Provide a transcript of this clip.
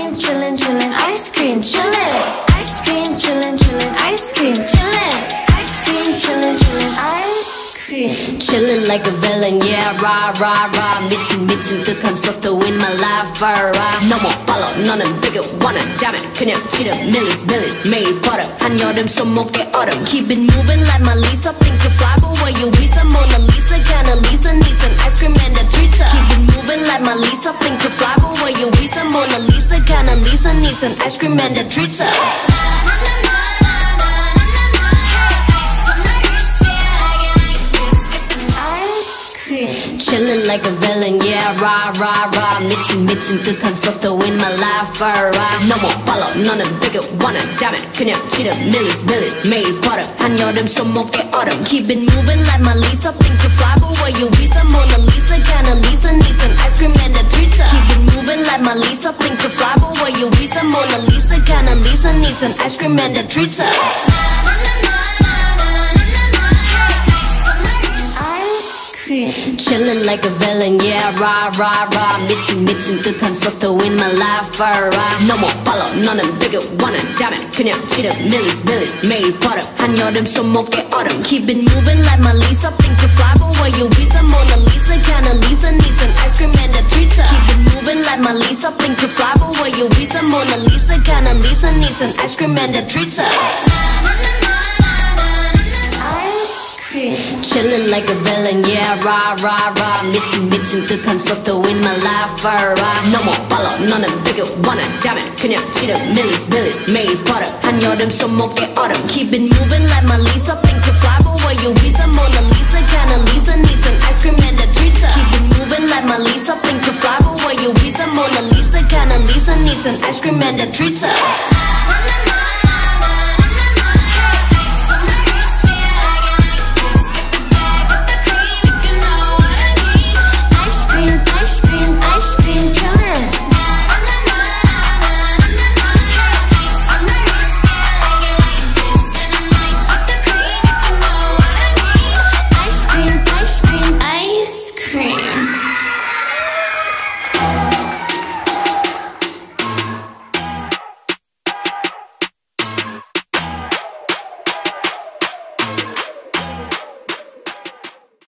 cream, chillin', chillin', ice cream, chillin', ice cream, chillin', chillin', ice cream, chillin', ice cream, chillin', chillin', ice cream. Chillin' like a villain, yeah, rah, rah, rah. 미친 듯한 속도 in my life, rah. 너무 빨라, 너는 bigger, wanna, damn it. 그냥 치름, millies, billies, 매일 버릇. 한여름 손목에 얼음. Keep it moving like my Lisa. Think you fly, but where you visa? Mona Lisa, kinda Lisa, needs an ice cream and a treat. Keep it moving like my Lisa. Think you fly, but where you visa? Mona Lisa, kinda Lisa, needs an ice cream and a treat. Chillin' like a villain, yeah, rah, rah, rah. 미친 듯한 속도 in my life, rah. 너무 빨라, 너는 bigger, wanna, damn it. 그냥 치름, millies, billies, 매일 버릇. 한여름 손목에 얼음. Keep it moving like my Lisa. Think you fly, but where you visa? Mona Lisa, kinda Lisa, needs an ice cream and a treat. Keep it moving like my Lisa. Think you fly, but where you visa? Mona Lisa, kinda Lisa, needs an ice cream and a treat. Chillin' like a villain, yeah, rah, rah, rah. 미친 듯한 속도 in my life, rah. 너무 빨라, 너는 bigger, wanna, damn it. 그냥 치름, millies, billies, 매일 버릇. 한여름 손목에 얼음. Keep it moving like my Lisa. Think you fly, but where you visa? Mona Lisa, kinda Lisa, needs an ice cream and a treat. Keep it moving like my Lisa. Think you fly, but where you visa? Mona Lisa, kinda Lisa, needs an ice cream and a treat. Chillin' like a villain, yeah, rah, rah, rah. 미친 듯한 속도 in my life, rah. 너무 빨라, 너는 bigger, wanna, damn it. 그냥 치름, millies, billies, 매일 버릇. 한여름 손목에 얼음. Keep it moving like my Lisa. Think you fly, but where you visa? Mona Lisa, kinda Lisa, needs an ice cream and a treat. Keep it moving like my Lisa. Think you fly, but where you visa? Mona Lisa, kinda Lisa, needs an ice cream and a treat.